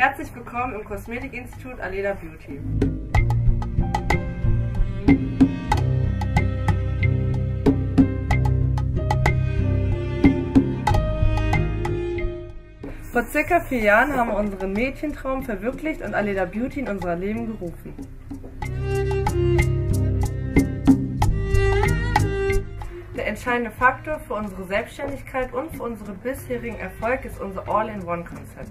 Herzlich willkommen im Kosmetikinstitut Aleda Beauty. Vor ca. 4 Jahren haben wir unseren Mädchentraum verwirklicht und Aleda Beauty in unser Leben gerufen. Der entscheidende Faktor für unsere Selbstständigkeit und für unseren bisherigen Erfolg ist unser All-in-One-Konzept.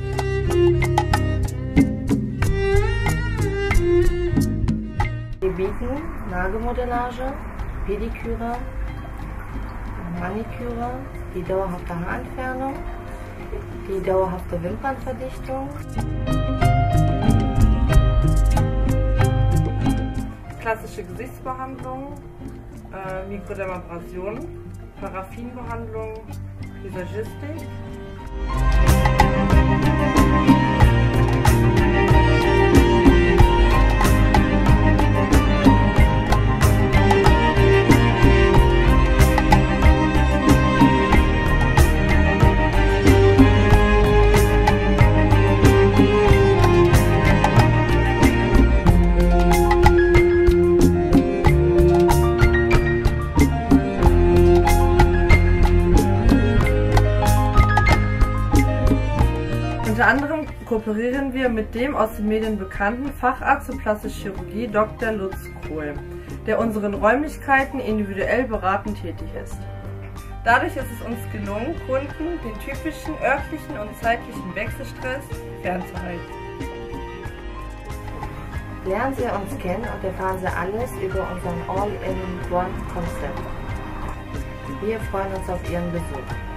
Wir bieten Nagelmodellage, Pediküre, Maniküre, die dauerhafte Haarentfernung, die dauerhafte Wimpernverdichtung, Klassische Gesichtsbehandlung, Mikrodermabrasion, Paraffinbehandlung, Visagistik. Unter anderem kooperieren wir mit dem aus den Medien bekannten Facharzt für Plastische Chirurgie Dr. Lutz Kohl, der unseren Räumlichkeiten individuell beratend tätig ist. Dadurch ist es uns gelungen, Kunden den typischen örtlichen und zeitlichen Wechselstress fernzuhalten. Lernen Sie uns kennen und erfahren Sie alles über unseren All-in-One-Konzept. Wir freuen uns auf Ihren Besuch.